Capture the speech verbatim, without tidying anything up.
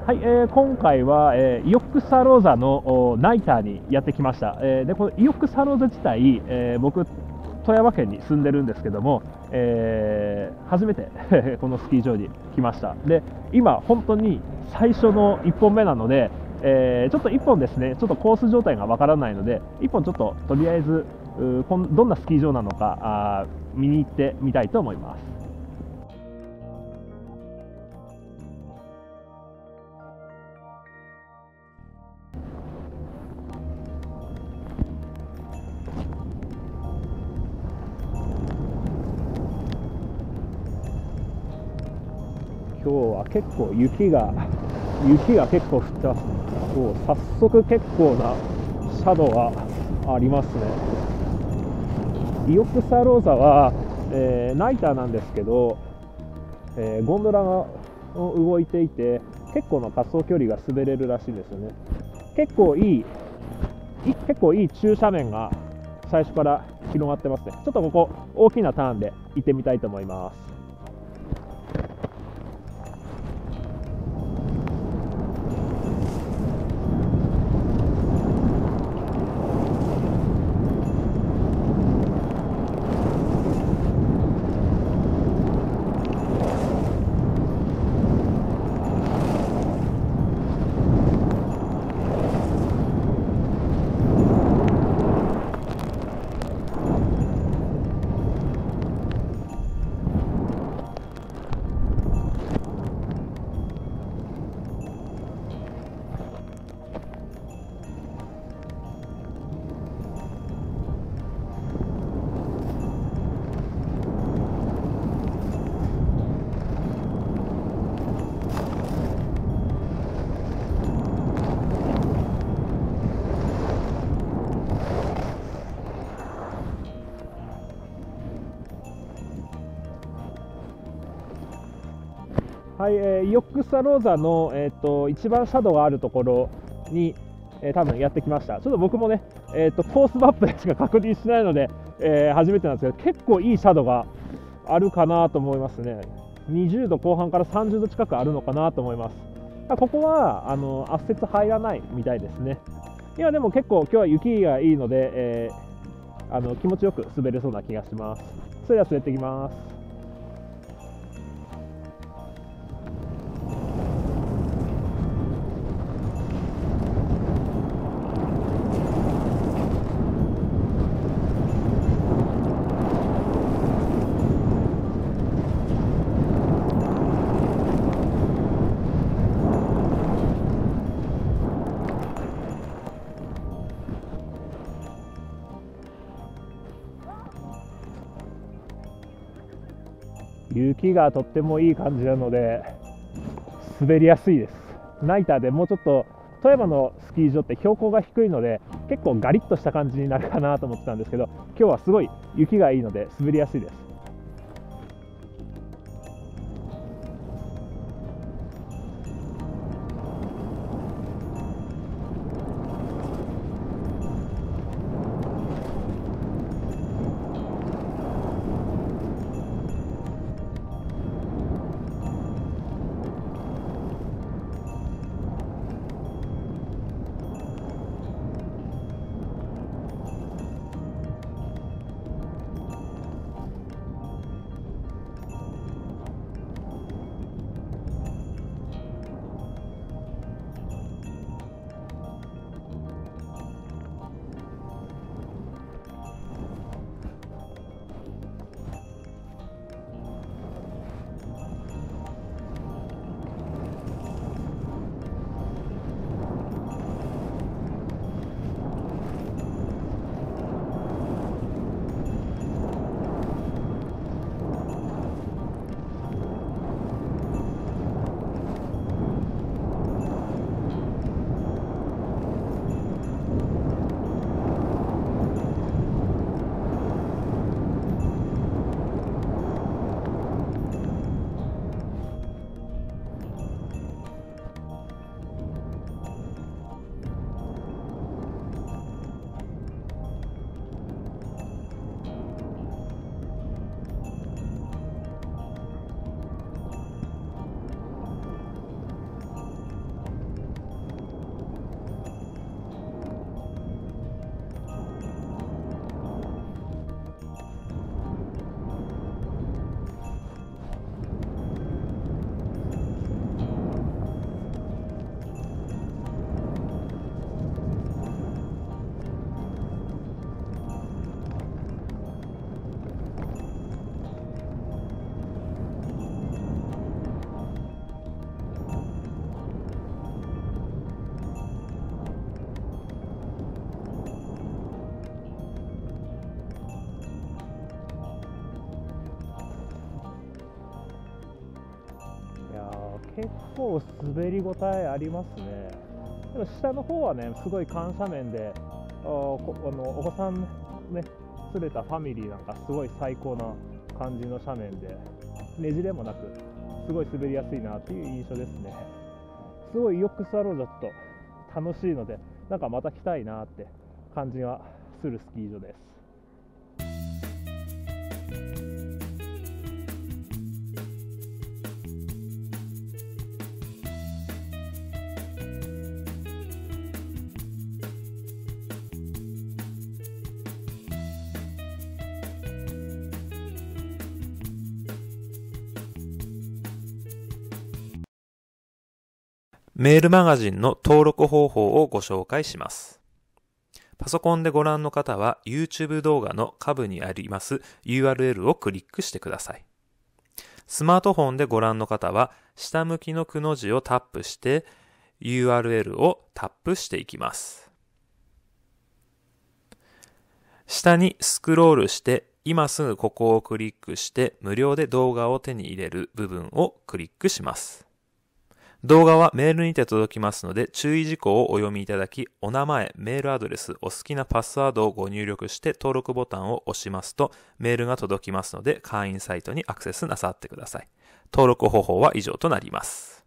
はい、えー今回は、えーイオックスサローザのおナイターにやってきました。えーでこのイオックスサローザ自体、えー僕、富山県に住んでるんですけども、えー初めてこのスキー場に来ました。で、今、本当に最初のいっぽんめなので、えーちょっといっぽんですね、ちょっとコース状態がわからないので、いっぽんちょっととりあえず、うーこんどんなスキー場なのかあー見に行ってみたいと思います。今日は結構雪が雪が結構降ってますね。おう早速結構な斜度がありますね。イオックスサローザは、えーナイターなんですけど、えーゴンドラが動いていて結構な滑走距離が滑れるらしいですよね。結構いいい結構いい中斜面が最初から広がってますね。ちょっとここ大きなターンで行ってみたいと思います。はい、えーイオックスサローザの、えー、と一番斜度があるところに、えー多分やってきました。ちょっと僕もね、えー、とコースマップでしか確認しないので、えー初めてなんですけど、結構いい斜度があるかなと思いますね。にじゅうどこう半からさんじゅうど近くあるのかなと思います。ここはあの圧雪入らないみたいですね。今でも結構今日は雪がいいので、えーあの気持ちよく滑れそうな気がします。それでは滑っていきます。雪がとってもいい感じなので滑りやすいです。ナイターでもうちょっと富山のスキー場って標高が低いので結構ガリッとした感じになるかなと思ってたんですけど、今日はすごい雪がいいので滑りやすいです。 結構滑りごたえありますね。でも下の方はね、すごい緩斜面で、あこあのお子さんね連れたファミリーなんかすごい最高な感じの斜面で、ねじれもなくすごい滑りやすいなっていう印象ですね。すごいヨックスワロージャット楽しいので、なんかまた来たいなって感じがするスキー場です。 メールマガジンの登録方法をご紹介します。パソコンでご覧の方は YouTube 動画の下部にあります ユーアールエル をクリックしてください。スマートフォンでご覧の方は下向きのくの字をタップして ユーアールエル をタップしていきます。下にスクロールして今すぐここをクリックして無料で動画を手に入れる部分をクリックします。動画はメールにて届きますので注意事項をお読みいただき、お名前、メールアドレス、お好きなパスワードをご入力して登録ボタンを押しますとメールが届きますので会員サイトにアクセスなさってください。登録方法は以上となります。